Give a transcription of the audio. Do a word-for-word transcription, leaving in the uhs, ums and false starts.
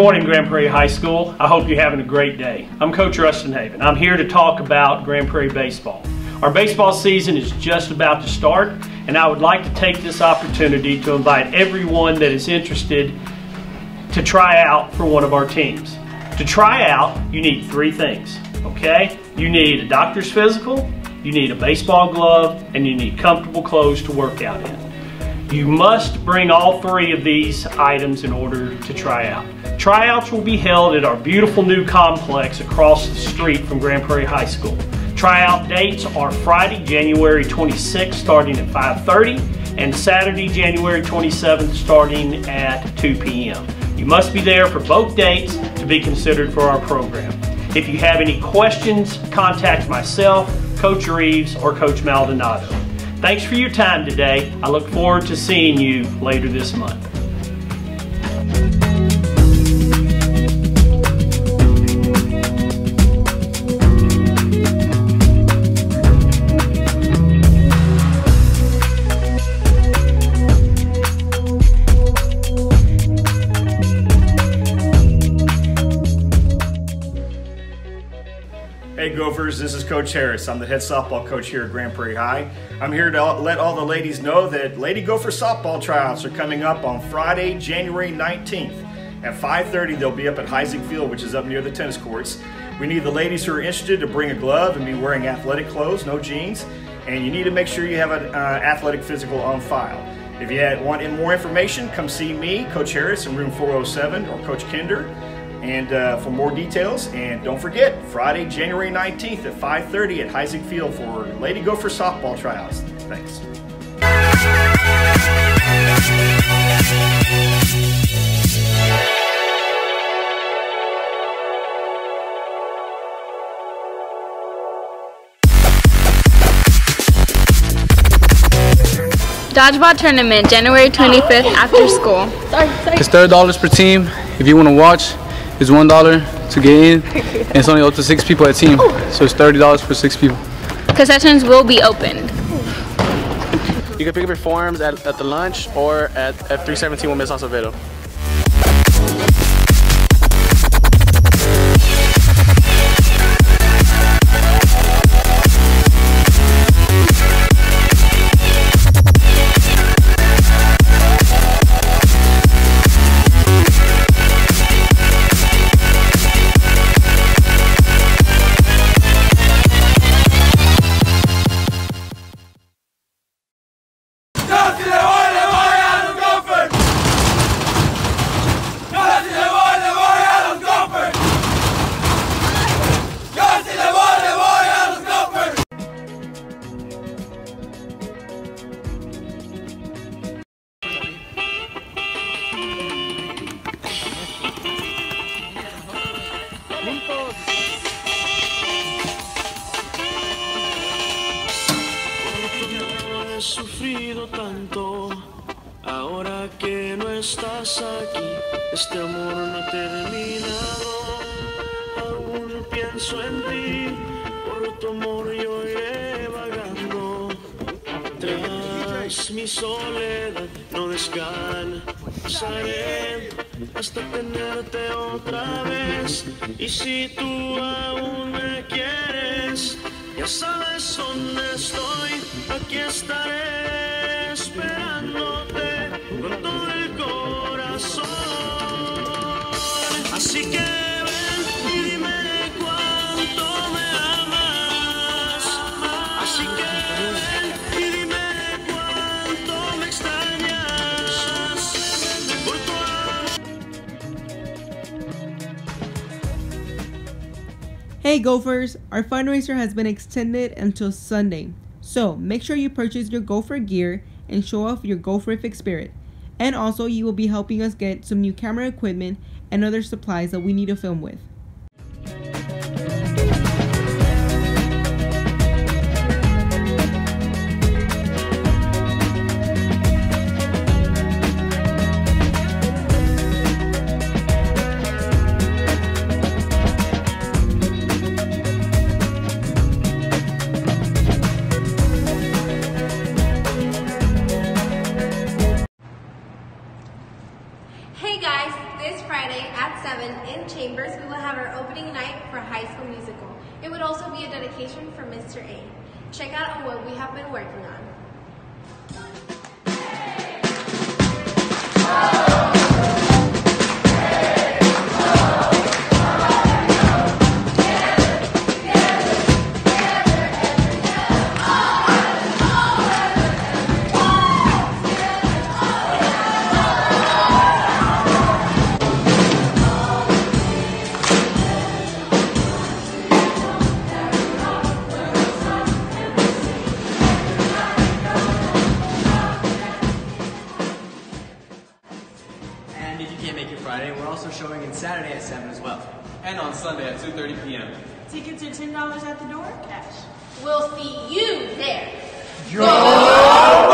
morning, Grand Prairie High School. I hope you're having a great day. I'm Coach Rustin Haven. I'm here to talk about Grand Prairie baseball. Our baseball season is just about to start, and I would like to take this opportunity to invite everyone that is interested to try out for one of our teams. To try out, you need three things, okay? You need a doctor's physical, you need a baseball glove, and you need comfortable clothes to work out in. You must bring all three of these items in order to try out. Tryouts will be held at our beautiful new complex across the street from Grand Prairie High School. Tryout dates are Friday, January twenty-sixth, starting at five thirty, and Saturday, January twenty-seventh, starting at two p m You must be there for both dates to be considered for our program. If you have any questions, contact myself, Coach Reeves, or Coach Maldonado. Thanks for your time today. I look forward to seeing you later this month. Hey Gophers, this is Coach Harris. I'm the head softball coach here at Grand Prairie High. I'm here to let all the ladies know that Lady Gopher softball tryouts are coming up on Friday, January nineteenth. At five thirty, they'll be up at Heising Field, which is up near the tennis courts. We need the ladies who are interested to bring a glove and be wearing athletic clothes, no jeans. And you need to make sure you have an uh, athletic physical on file. If you want more information, come see me, Coach Harris, in room four oh seven, or Coach Kinder. And uh, for more details, and don't forget, Friday, January nineteenth at five thirty at Heising Field for Lady Gopher softball tryouts. Thanks. Dodgeball tournament, January twenty-fifth, after school. Sorry, sorry. It's thirty dollars per team. If you want to watch, it's one dollar to get in, and it's only up to six people at team. So it's thirty dollars for six people. Concessions will be opened. You can pick up your forms at, at the lunch or at F three seventeen with Miss Acevedo. He sufrido tanto, ahora que no estás aquí, este amor no ha terminado, aún pienso en ti, por tu amor yo iré vagando, tras mi soledad no descansaré, hasta tenerte otra vez, y si tú aún me quieres, ya sabes dónde estoy, aquí estaré esperándote con todo el corazón. Así que ven y dime cuánto me amas. Así que ven y dime cuánto me extrañas. Por tu Hey Gophers, our fundraiser has been extended until Sunday. So make sure you purchase your Gopher gear and show off your Gopherific spirit. And also you will be helping us get some new camera equipment and other supplies that we need to film with. Hey guys, this Friday at seven dedication from Mister A. Check out what we have been working on. And if you can't make it Friday, we're also showing it Saturday at seven as well. And on Sunday at two thirty p m Tickets are ten dollars at the door, cash. We'll see you there. Go!